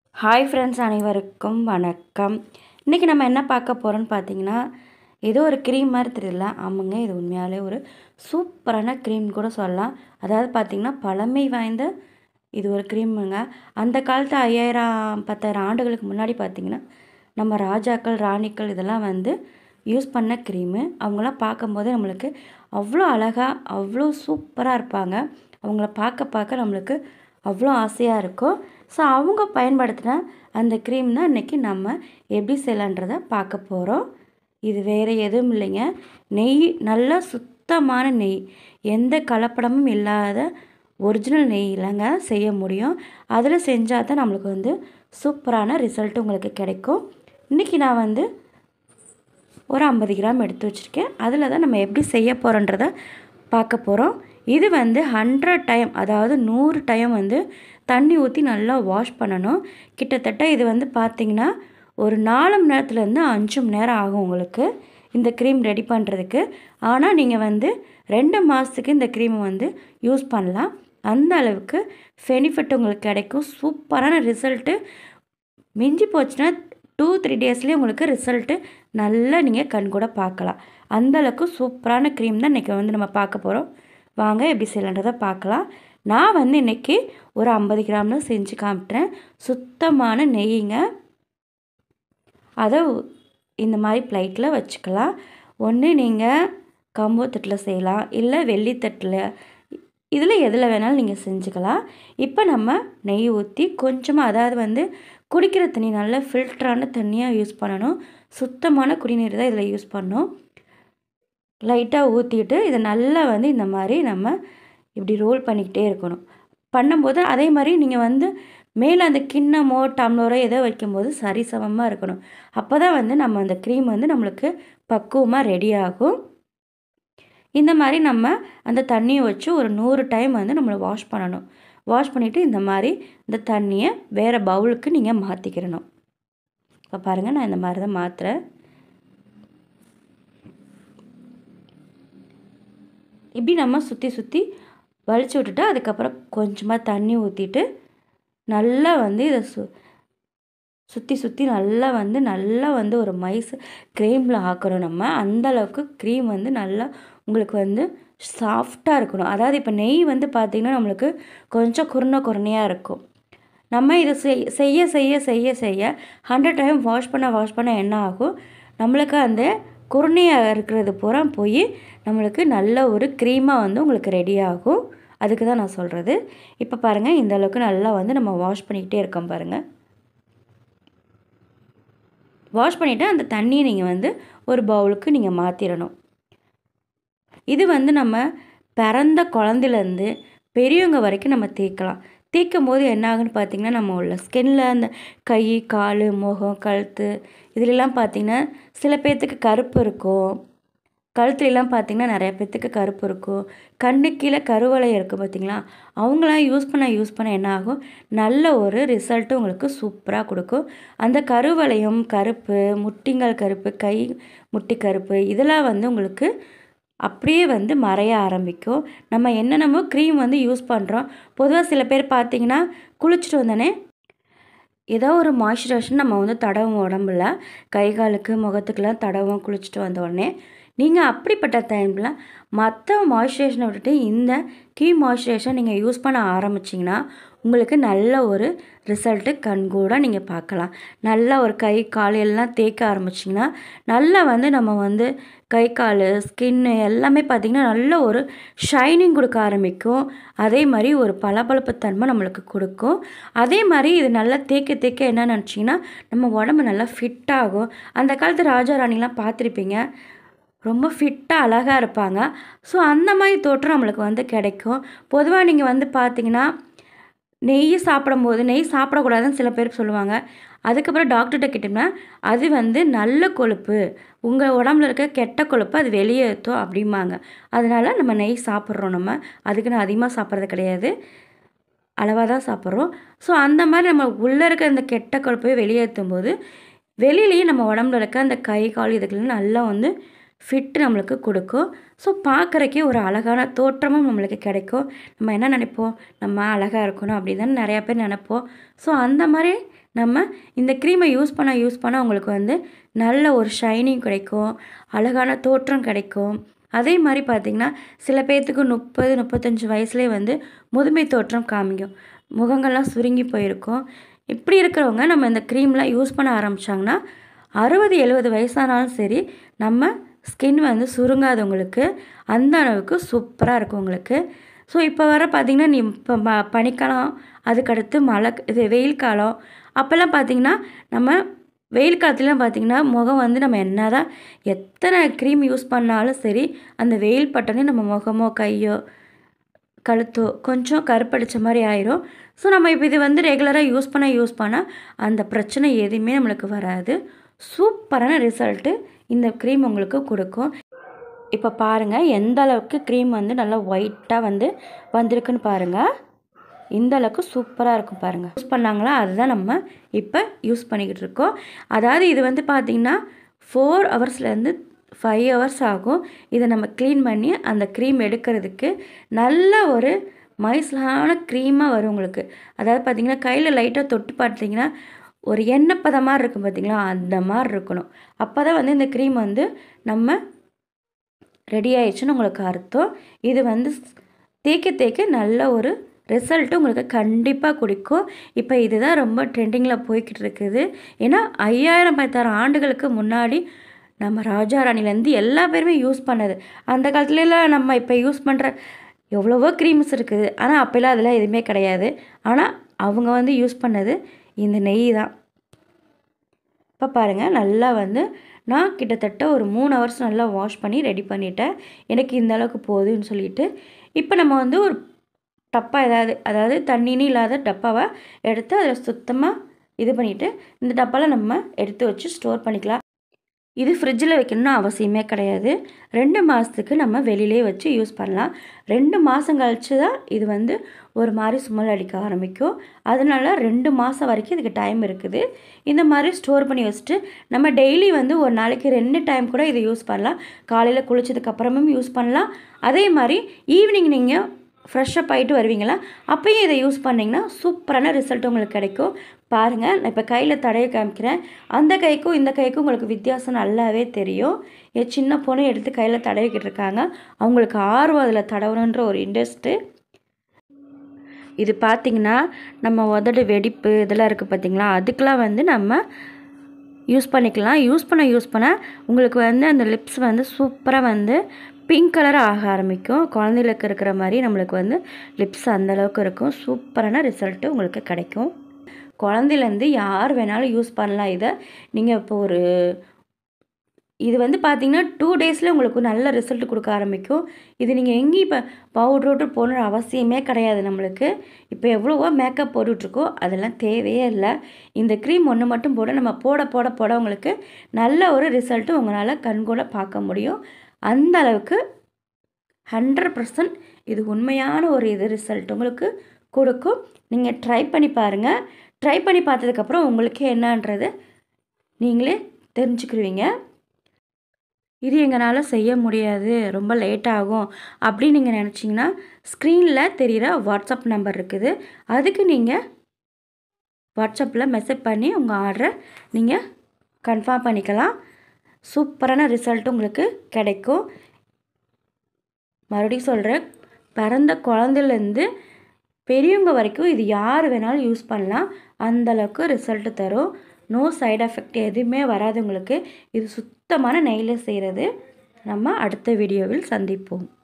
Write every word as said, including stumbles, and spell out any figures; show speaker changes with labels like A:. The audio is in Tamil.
A: ஹாய் ஃப்ரெண்ட்ஸ், அனைவருக்கும் வணக்கம். இன்றைக்கி நம்ம என்ன பார்க்க போகிறோன்னு பார்த்தீங்கன்னா, ஏதோ ஒரு க்ரீம் மாதிரி தெரியல. ஆமாங்க, இது உண்மையாலே ஒரு சூப்பரான க்ரீம் கூட சொல்லலாம். அதாவது பார்த்திங்கன்னா, பழமை வாய்ந்த இது ஒரு க்ரீமுங்க. அந்த காலத்து ஐயாயிரம் பத்தாயிரம் ஆண்டுகளுக்கு முன்னாடி பார்த்திங்கன்னா, நம்ம ராஜாக்கள் ராணிக்கள் இதெல்லாம் வந்து யூஸ் பண்ண க்ரீமு. அவங்களாம் பார்க்கும்போது நம்மளுக்கு அவ்வளோ அழகாக அவ்வளோ சூப்பராக இருப்பாங்க. அவங்கள பார்க்க பார்க்க நம்மளுக்கு அவ்வளோ ஆசையாக இருக்கும். ஸோ அவங்க பயன்படுத்தின அந்த க்ரீம் தான் இன்றைக்கி நம்ம எப்படி செய்யலான்றதை பார்க்க போகிறோம். இது வேறு எதுவும் இல்லைங்க, நெய், நல்ல சுத்தமான நெய், எந்த கலப்படமும் இல்லாத ஒரிஜினல் நெய்யிலங்க செய்ய முடியும். அதில் செஞ்சால் தான் நம்மளுக்கு வந்து சூப்பரான ரிசல்ட் உங்களுக்கு கிடைக்கும். இன்றைக்கி நான் வந்து ஒரு ஐம்பது கிராம் எடுத்து வச்சுருக்கேன். அதில் தான் நம்ம எப்படி செய்ய போகிறோன்றதை பார்க்க போகிறோம். இது வந்து ஹண்ட்ரட் டைம், அதாவது நூறு டைம் வந்து தண்ணி ஊற்றி நல்லா வாஷ் பண்ணணும். கிட்டத்தட்ட இது வந்து பார்த்திங்கன்னா ஒரு நாலு மணி நேரத்துலேருந்து அஞ்சு மணி நேரம் ஆகும் உங்களுக்கு இந்த க்ரீம் ரெடி பண்ணுறதுக்கு. ஆனால் நீங்கள் வந்து ரெண்டு மாதத்துக்கு இந்த க்ரீமை வந்து யூஸ் பண்ணலாம். அந்த அளவுக்கு பெனிஃபிட் உங்களுக்கு கிடைக்கும். சூப்பரான ரிசல்ட்டு. மிஞ்சி போச்சுன்னா டூ த்ரீ டேஸ்லேயே உங்களுக்கு ரிசல்ட்டு நல்லா நீங்கள் கண் கூட பார்க்கலாம். அந்தளவுக்கு சூப்பரான க்ரீம் தான் இன்றைக்கி வந்து நம்ம பார்க்க போகிறோம். வாங்க எப்படி செய்யலான்றதை பார்க்கலாம். நான் வந்து இன்றைக்கி ஒரு ஐம்பது கிராம்னு செஞ்சு காமிட்டுறேன். சுத்தமான நெய்யுங்க. அதை இந்த மாதிரி பிளேட்டில் வச்சுக்கலாம். ஒன்று நீங்கள் கம்பு தட்டில் செய்யலாம், இல்லை வெள்ளித்தட்டில், இதில் எதில் வேணாலும் நீங்கள் செஞ்சுக்கலாம். இப்போ நம்ம நெய் ஊற்றி கொஞ்சமாக, அதாவது வந்து குடிக்கிற தண்ணி நல்ல ஃபில்டரான தண்ணியாக யூஸ் பண்ணணும். சுத்தமான குடிநீர் தான் இதில் யூஸ் பண்ணணும். லைட்டாக ஊற்றிட்டு இதை நல்லா வந்து இந்த மாதிரி நம்ம இப்படி ரோல் பண்ணிக்கிட்டே இருக்கணும். பண்ணும்போது அதே மாதிரி நீங்கள் வந்து மேலே அந்த கிண்ணமோ டம்ளரோ எதோ வைக்கும்போது சரிசமமாக இருக்கணும். அப்போ தான் வந்து நம்ம அந்த க்ரீம் வந்து நம்மளுக்கு பக்குவமாக ரெடி ஆகும். இந்த மாதிரி நம்ம அந்த தண்ணியை வச்சு ஒரு நூறு டைம் வந்து நம்மளை வாஷ் பண்ணணும். வாஷ் பண்ணிவிட்டு இந்த மாதிரி இந்த தண்ணியை வேறு பவுலுக்கு நீங்கள் மாற்றிக்கிறணும். இப்போ பாருங்கள், நான் இந்த மாதிரி தான் மாற்றுறேன். இப்படி நம்ம சுற்றி சுற்றி வலிச்சு விட்டுட்டு அதுக்கப்புறம் கொஞ்சமாக தண்ணி ஊற்றிட்டு நல்லா வந்து இதை சு சுற்றி சுற்றி நல்லா வந்து நல்லா வந்து ஒரு மைஸ் க்ரீமில் ஆக்கணும். நம்ம அந்தளவுக்கு க்ரீம் வந்து நல்லா உங்களுக்கு வந்து சாஃப்டாக இருக்கணும். அதாவது இப்போ நெய் வந்து பார்த்திங்கன்னா நம்மளுக்கு கொஞ்சம் குருணை குருணையாக இருக்கும். நம்ம இதை செய் செய்ய செய்ய செய்ய செய்ய ஹண்ட்ரட் டைம் வாஷ் பண்ண வாஷ் பண்ண என்ன ஆகும், நம்மளுக்கு அந்த குருணையாக இருக்கிறது பூரா போய் நம்மளுக்கு நல்ல ஒரு க்ரீமாக வந்து உங்களுக்கு ரெடி ஆகும். அதுக்கு தான் நான் சொல்கிறது. இப்போ பாருங்கள், இந்த அளவுக்கு நல்லா வந்து நம்ம வாஷ் பண்ணிக்கிட்டே இருக்கோம் பாருங்கள். வாஷ் பண்ணிவிட்டு அந்த தண்ணியை நீங்கள் வந்து ஒரு பவுலுக்கு நீங்கள் மாற்றிடணும். இது வந்து நம்ம பிறந்த குழந்தையிலேருந்து பெரியவங்க வரைக்கும் நம்ம தேய்க்கலாம். தேய்க்கும் போது என்ன ஆகுன்னு பார்த்திங்கன்னா, நம்ம உள்ள ஸ்கின்ல அந்த கை, கால், முகம், கழுத்து இதிலெல்லாம் பார்த்திங்கன்னா சில பேர்த்துக்கு கருப்பு இருக்கும். கழுத்துலலாம் பார்த்திங்கன்னா நிறைய பேர்த்துக்கு கருப்பு இருக்கும். கண்ணு கீழே கருவளை இருக்குது பார்த்திங்களா, அவங்களாம் யூஸ் பண்ண யூஸ் பண்ண என்ன ஆகும், நல்ல ஒரு ரிசல்ட்டு உங்களுக்கு சூப்பராக கொடுக்கும். அந்த கருவளையம் கருப்பு, முட்டிங்கள் கருப்பு, கை முட்டி கருப்பு, இதெல்லாம் வந்து உங்களுக்கு அப்படியே வந்து மறைய ஆரம்பிக்கும். நம்ம என்னென்னமோ க்ரீம் வந்து யூஸ் பண்ணுறோம். பொதுவாக சில பேர் பார்த்திங்கன்னா குளிச்சுட்டு வந்தோடனே ஏதோ ஒரு மாய்ஸ்சரைசேஷன் நம்ம வந்து தடவும் உடம்புல, கை காலுக்கு முகத்துக்கெலாம் தடவும் குளிச்சுட்டு வந்த உடனே. நீங்கள் அப்படிப்பட்ட டைமில் மற்ற மாய்ஸ்சரைசேஷனை விட்டுட்டு இந்த க்ரீம் மாய்ஸ்சரைசேஷன் நீங்கள் யூஸ் பண்ண ஆரம்பிச்சிங்கன்னா உங்களுக்கு நல்ல ஒரு ரிசல்ட்டு கண்கூட நீங்கள் பார்க்கலாம். நல்லா ஒரு கை கால் எல்லாம் தேய்க்க ஆரம்பிச்சிங்கன்னா நல்லா வந்து நம்ம வந்து கை கால் ஸ்கின்னு எல்லாமே பார்த்திங்கன்னா நல்ல ஒரு ஷைனிங் கொடுக்க ஆரம்பிக்கும். அதே மாதிரி ஒரு பளபளப்பு தன்மை நம்மளுக்கு கொடுக்கும். அதே மாதிரி இது நல்லா தேய்க்க தேய்க்க என்ன நினச்சிங்கன்னா நம்ம உடம்பு நல்லா ஃபிட்டாகும். அந்த காலத்து ராஜா ராணிலாம் பார்த்துருப்பீங்க, ரொம்ப ஃபிட்டாக அழகாக இருப்பாங்க. ஸோ அந்த மாதிரி தோற்றம் நம்மளுக்கு வந்து கிடைக்கும். பொதுவாக நீங்கள் வந்து பார்த்திங்கன்னா நெய் சாப்பிடும்போது, நெய் சாப்பிடக்கூடாதுன்னு சில பேர் சொல்லுவாங்க. அதுக்கப்புறம் டாக்டர்கிட்ட கேட்டோம்னா அது வந்து நல்ல கொழுப்பு, உங்கள் உடம்புல இருக்க கெட்ட கொழுப்பு அது வெளியேற்றும் அப்படிம்பாங்க. அதனால் நம்ம நெய் சாப்பிட்றோம். நம்ம அதுக்குன்னு அதிகமாக சாப்பிட்றது கிடையாது, அளவாக தான் சாப்பிட்றோம். ஸோ அந்த மாதிரி நம்ம உள்ளே இருக்க அந்த கெட்ட கொழுப்பை வெளியேற்றும் போது வெளியிலேயே நம்ம உடம்புல இருக்க அந்த கை கால் இதுக்கெல்லாம் நல்லா வந்து ஃபிட் நம்மளுக்கு கொடுக்கும். ஸோ பார்க்குறக்கே ஒரு அழகான தோற்றமும் நம்மளுக்கு கிடைக்கும். நம்ம என்ன நினைப்போம், நம்ம அழகாக இருக்கணும் அப்படின்னு தானே நிறையா பேர் நினைப்போம். ஸோ அந்த மாதிரி நம்ம இந்த க்ரீமை யூஸ் பண்ண யூஸ் பண்ண உங்களுக்கு வந்து நல்ல ஒரு ஷைனிங் கிடைக்கும், அழகான தோற்றம் கிடைக்கும். அதே மாதிரி பார்த்திங்கன்னா சில பேர்த்துக்கு முப்பது முப்பத்தஞ்சு வயசுலேயே வந்து முதுமை தோற்றம் காமிக்கும், முகங்கள்லாம் சுருங்கி போயிருக்கும். இப்படி இருக்கிறவங்க நம்ம இந்த க்ரீம்லாம் யூஸ் பண்ண ஆரம்பித்தாங்கன்னா அறுபது எழுபது வயசானாலும் சரி நம்ம ஸ்கின் வந்து சுருங்காதவங்களுக்கு அந்த அளவுக்கு சூப்பராக இருக்கும் உங்களுக்கு. ஸோ இப்போ வர பார்த்திங்கன்னா நீ இப்போ ம பனிக்காலம், அதுக்கடுத்து மழை, இது வெயில் காலம், அப்போல்லாம் பார்த்திங்கன்னா நம்ம வெயில் காலத்துலாம் பார்த்திங்கன்னா முகம் வந்து நம்ம என்ன தான் எத்தனை க்ரீம் யூஸ் பண்ணாலும் சரி அந்த வெயில் பட்டனே நம்ம முகமோ கையோ கழுத்தோ கொஞ்சம் கருப்படித்த மாதிரி ஆயிரும். ஸோ நம்ம இப்போ இது வந்து ரெகுலராக யூஸ் பண்ண யூஸ் பண்ண அந்த பிரச்சனை எதுவுமே நம்மளுக்கு வராது. சூப்பரான ரிசல்ட்டு இந்த க்ரீம் உங்களுக்கு கொடுக்கும். இப்போ பாருங்கள் எந்த அளவுக்கு க்ரீம் வந்து நல்லா ஒயிட்டாக வந்து வந்திருக்குன்னு பாருங்கள். இந்த அளவுக்கு சூப்பராக இருக்கும் பாருங்கள். யூஸ் பண்ணாங்களா அதுதான் நம்ம இப்போ யூஸ் பண்ணிக்கிட்டு இருக்கோம். அதாவது இது வந்து பார்த்திங்கன்னா ஃபோர் ஹவர்ஸ்லேருந்து ஃபைவ் ஹவர்ஸ் ஆகும் இதை நம்ம க்ளீன் பண்ணி அந்த க்ரீம் எடுக்கிறதுக்கு. நல்ல ஒரு மைஸ்லான க்ரீமாக வரும் உங்களுக்கு. அதாவது பார்த்திங்கன்னா கையில் லைட்டாக தொட்டு பார்த்திங்கன்னா ஒரு எண்ணெய் பதம் மாதிரி இருக்கும் பார்த்திங்களா, அந்த மாதிரி இருக்கணும். அப்போ தான் வந்து இந்த க்ரீம் வந்து நம்ம ரெடி ஆயிடுச்சுன்னு உங்களுக்கு அர்த்தம். இது வந்து தேய்க்க தேய்க்க நல்ல ஒரு ரிசல்ட்டு உங்களுக்கு கண்டிப்பாக கொடுக்கும். இப்போ இதுதான் ரொம்ப ட்ரெண்டிங்கில் போய்கிட்டு இருக்குது. ஏன்னா ஐயாயிரம் பத்தாயிரம் ஆண்டுகளுக்கு முன்னாடி நம்ம ராஜா ராணிலேருந்து எல்லா பேருமே யூஸ் பண்ணது. அந்த காலத்துலலாம் நம்ம இப்போ யூஸ் பண்ணுற எவ்வளவோ க்ரீம்ஸ் இருக்குது, ஆனால் அப்போல்லாம் அதெல்லாம் எதுவுமே கிடையாது. ஆனால் அவங்க வந்து யூஸ் பண்ணது இந்த நெய் தான். இப்போ பாருங்கள் நல்லா வந்து நான் கிட்டத்தட்ட ஒரு மூணு ஹவர்ஸ் நல்லா வாஷ் பண்ணி ரெடி பண்ணிட்டேன். எனக்கு இந்த அளவுக்கு போகுதுன்னு சொல்லிட்டு இப்போ நம்ம வந்து ஒரு டப்பா ஏதாவது, அதாவது தண்ணின்னு இல்லாத டப்பாவை எடுத்து அதில் சுத்தமாக இது பண்ணிவிட்டு இந்த டப்பாவில் நம்ம எடுத்து வச்சு ஸ்டோர் பண்ணிக்கலாம். இது ஃப்ரிட்ஜில் வைக்கணும்னு அவசியமே கிடையாது. ரெண்டு மாதத்துக்கு நம்ம வெளியிலே வச்சு யூஸ் பண்ணலாம். ரெண்டு மாதம் கழிச்சு தான் இது வந்து ஒரு மாதிரி ஸ்மெல் அடிக்க ஆரம்பிக்கும். அதனால ரெண்டு மாதம் வரைக்கும் இதுக்கு டைம் இருக்குது. இந்த மாதிரி ஸ்டோர் பண்ணி வச்சுட்டு நம்ம டெய்லி வந்து ஒரு நாளைக்கு ரெண்டு டைம் கூட இதை யூஸ் பண்ணலாம். காலையில் குளிச்சதுக்கப்புறமும் யூஸ் பண்ணலாம். அதே மாதிரி ஈவினிங் நீங்கள் ஃப்ரெஷ்ஷப் ஆகிட்டு வருவீங்களா, அப்போயும் இதை யூஸ் பண்ணிங்கன்னா சூப்பரான ரிசல்ட் உங்களுக்கு கிடைக்கும். பாருங்கள் நான் இப்போ கையில் தடவை காமிக்கிறேன். அந்த கைக்கும் இந்த கைக்கும் உங்களுக்கு வித்தியாசம் நல்லாவே தெரியும். என் சின்ன பொண்ணு எடுத்து கையில் தடவிக்கிட்டு இருக்காங்க. அவங்களுக்கு ஆர்வம் அதில் தடவணுன்ற ஒரு இன்ட்ரெஸ்ட்டு. இது பார்த்திங்கன்னா நம்ம உதடு வெடிப்பு இதெல்லாம் இருக்குது பார்த்திங்களா, அதுக்கெலாம் வந்து நம்ம யூஸ் பண்ணிக்கலாம். யூஸ் பண்ண யூஸ் பண்ண உங்களுக்கு வந்து அந்த லிப்ஸ் வந்து சூப்பராக வந்து பிங்க் கலர் ஆக ஆரம்பிக்கும். குழந்தைகளுக்கு இருக்கிற மாதிரி நம்மளுக்கு வந்து லிப்ஸ் அந்தளவுக்கு இருக்கும். சூப்பரான ரிசல்ட்டு உங்களுக்கு கிடைக்கும். குழந்தையிலேருந்து யார் வேணாலும் யூஸ் பண்ணலாம் இதை. நீங்கள் இப்போ ஒரு இது வந்து பார்த்திங்கன்னா டூ டேஸில் உங்களுக்கு நல்ல ரிசல்ட் கொடுக்க ஆரம்பிக்கும். இது நீங்கள் எங்கேயும் இப்போ பவுட்ரு விட்டு போடுற அவசியமே கிடையாது நம்மளுக்கு. இப்போ எவ்வளவோ மேக்கப் போட்டுட்ருக்கோம், அதெல்லாம் தேவையே இல்லை. இந்த க்ரீம் ஒன்று மட்டும் போட நம்ம போட போட போட உங்களுக்கு நல்ல ஒரு ரிசல்ட்டு உங்களால் கண்கூட பார்க்க முடியும். அந்த அளவுக்கு ஹண்ட்ரட் பர்சன்ட் இது உண்மையான ஒரு இது ரிசல்ட் உங்களுக்கு கொடுக்கும். நீங்கள் ட்ரை பண்ணி பாருங்கள். ட்ரை பண்ணி பார்த்ததுக்கப்புறம் உங்களுக்கு என்னன்றது நீங்களே தெரிஞ்சுக்கிருவீங்க. இது எங்களால் செய்ய முடியாது, ரொம்ப லேட் ஆகும் அப்படின்னு நீங்கள் நினச்சிங்கன்னா ஸ்க்ரீனில் தெரிகிற வாட்ஸ்அப் நம்பர் இருக்குது. அதுக்கு நீங்கள் வாட்ஸ்அப்பில் மெசேஜ் பண்ணி உங்கள் ஆர்டரை நீங்கள் கன்ஃபார்ம் பண்ணிக்கலாம். சூப்பரான ரிசல்ட் உங்களுக்கு கிடைக்கும். மறுபடியும் சொல்கிறேன், பிறந்த குழந்தைலேருந்து பெரியவங்க வரைக்கும் இது யார் வேணாலும் யூஸ் பண்ணலாம். அந்தளவுக்கு ரிசல்ட்டு தரும். நோ சைடு எஃபெக்ட் எதுவுமே வராது உங்களுக்கு. இது சுத்தமான நெய்யில் செய்கிறது. நம்ம அடுத்த வீடியோவில் சந்திப்போம்.